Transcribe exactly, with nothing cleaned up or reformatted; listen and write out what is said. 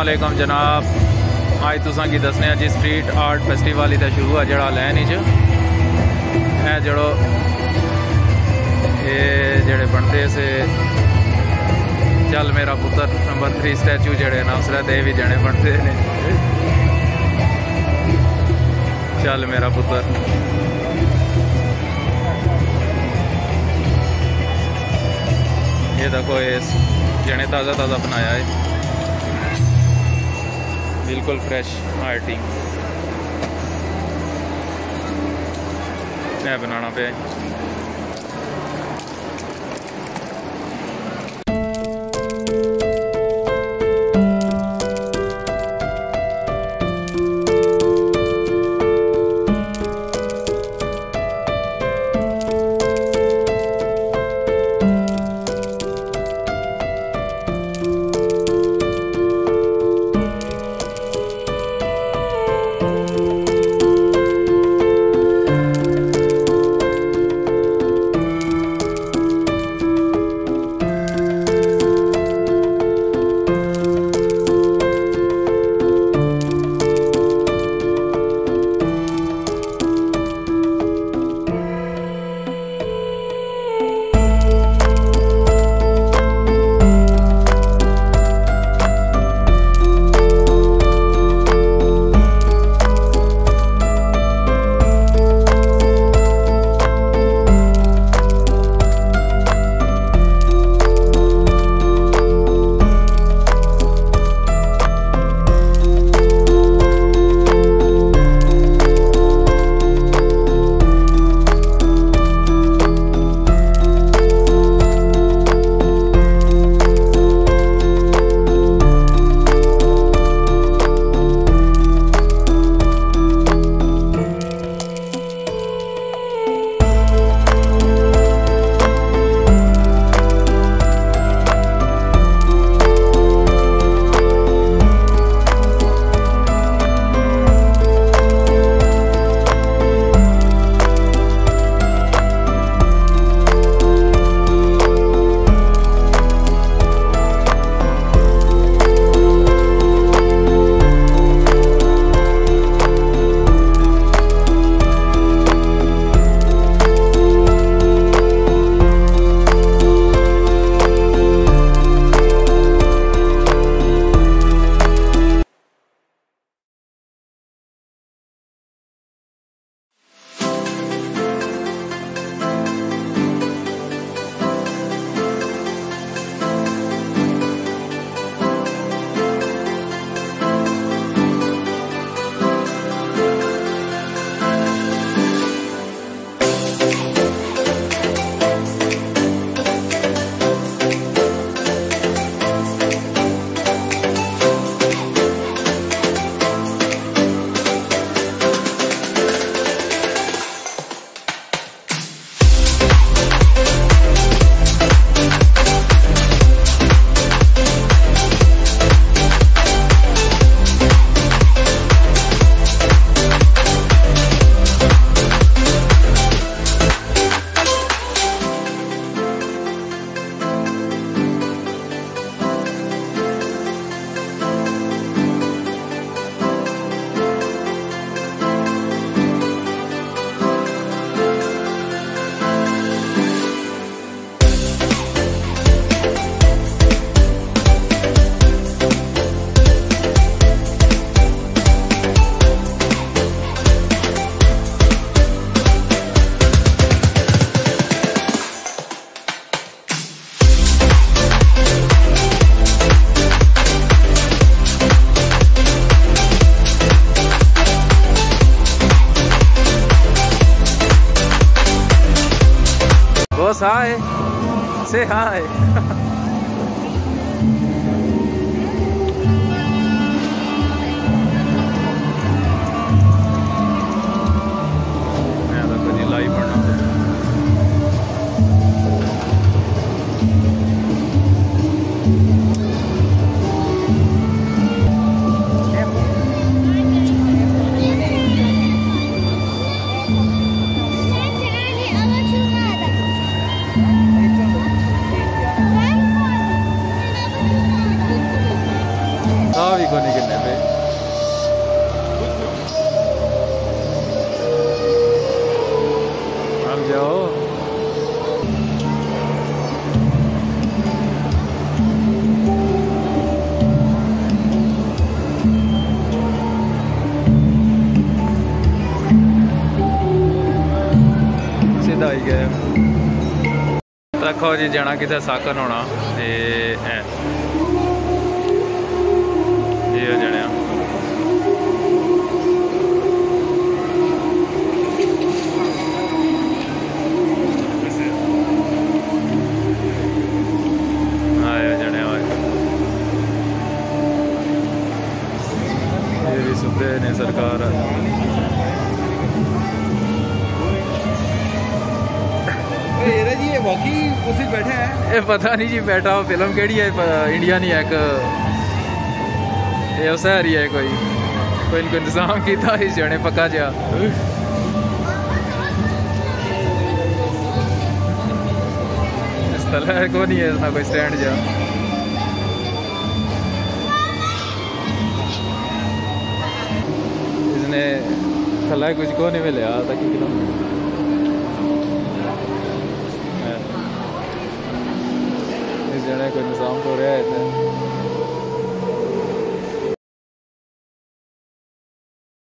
वालेकुम जनाब। अज तुसां की दसने जी स्ट्रीट आर्ट फेस्टिवल इतना शुरू है जड़ा लैन है जड़ो ये जड़े बनते से चल मेरा पुत्र नंबर थ्री स्टैचू जड़े ना उसरे दे भी जने बनते ने। चल मेरा पुत्र ये देखो ये जने ताज़ा ताज़ा बनाया है, बिल्कुल फ्रेश आर्टिंग मैं बनाना पे। Boss, hi. Say hi. What? नहीं किन्ने पे अब जाओ सीधा ही गए रखो जी जाना कितने साकन होना ये ये जने आए जने ये भी सुते ने सरकार जी ये बाकी उसी बैठे हैं। ये पता नहीं जी बैठा हो फिल्म केड़ी है इंडिया नहीं है एक ये उस है कोई कोई इनको इंतजाम किया इस जने पक्का जा इस तरह को नहीं है इसना कोई स्टैंड जा इसने खला कुछ को नहीं मिले ताकि किलोमीटर जने कोई निज़ाम तो रहा है